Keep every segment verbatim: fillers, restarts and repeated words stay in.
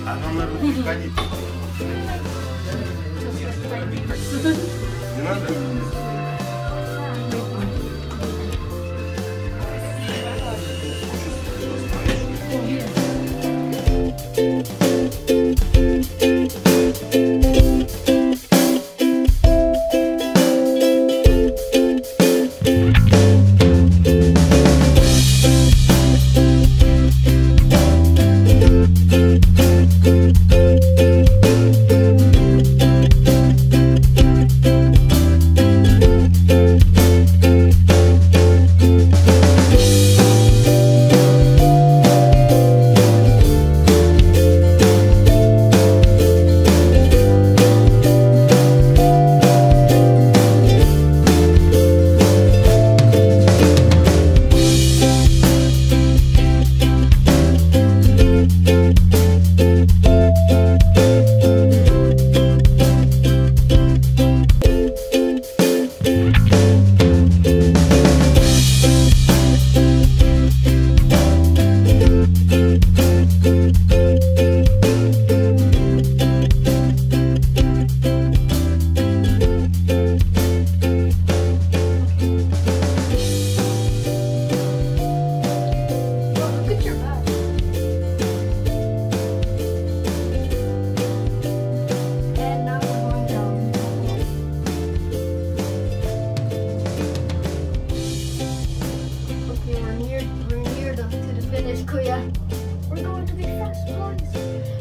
А нам надо приходить. Не надо? We're going to the first place.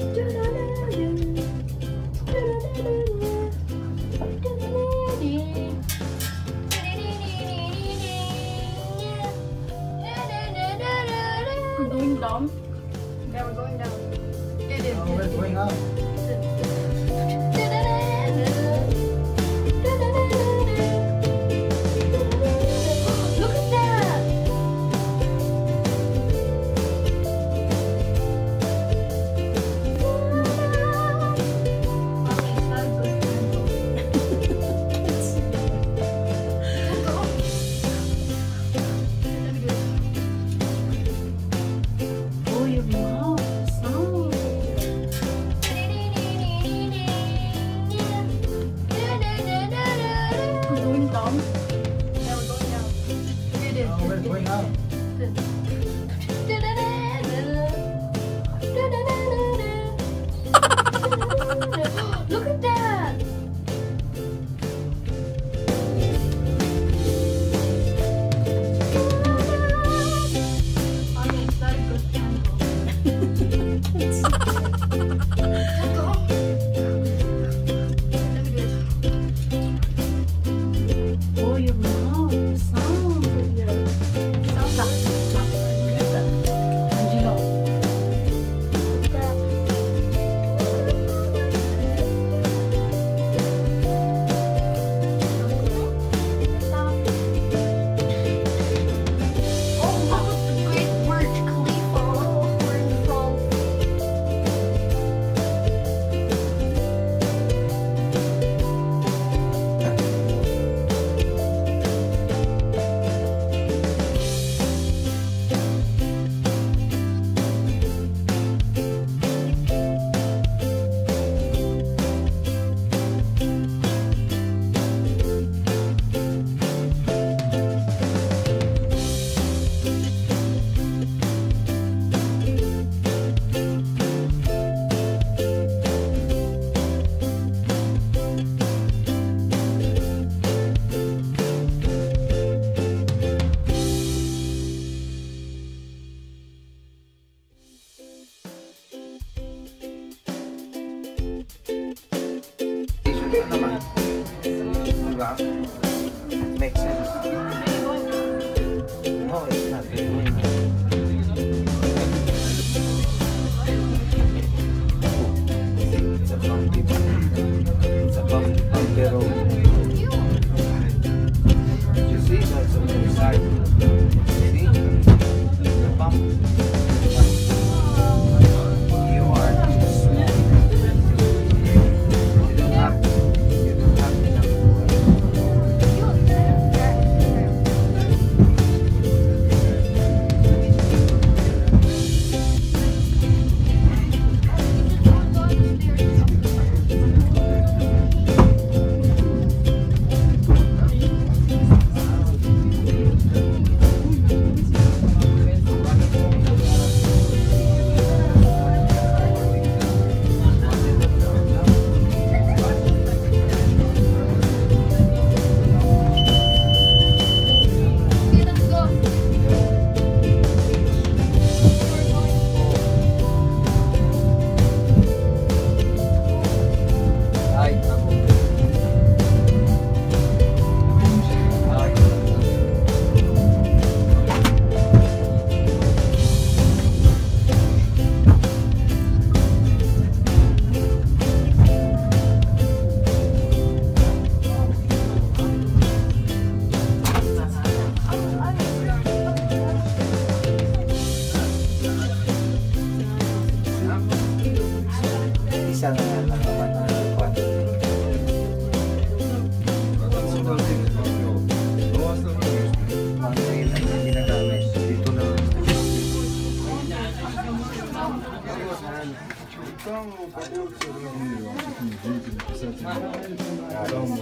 We're going down. Yeah, we're going down. Oh, we're going up. Look at that! Oh, your mouth sound. We're going down. Yeah, we're going down. Oh, we're going up. Look at that! Mommy, it's not a good angle. Oh, your mouth sound. Angelo. Oh, look at the Great Burj Khalifa. We're in front. Makes sense. No, it's not. We're going up. It's a bumpy, it's a bumpy, bumpy road. You see, that's on the side. See? The bump. You are too small. You don't have, you don't have enough water. araw mo.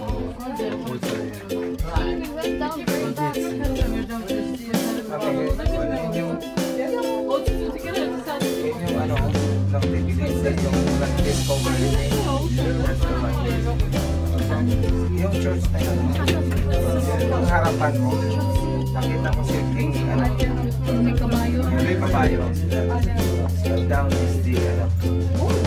We went down very fast. Okay, yun yung, yun yung ano, nag-discover yung nag-discover yun. That's the one. Yung church na yun, yung harapan mo, nakita mo si King, ano, May kabayo. yung may kabayo. Down is the, ano,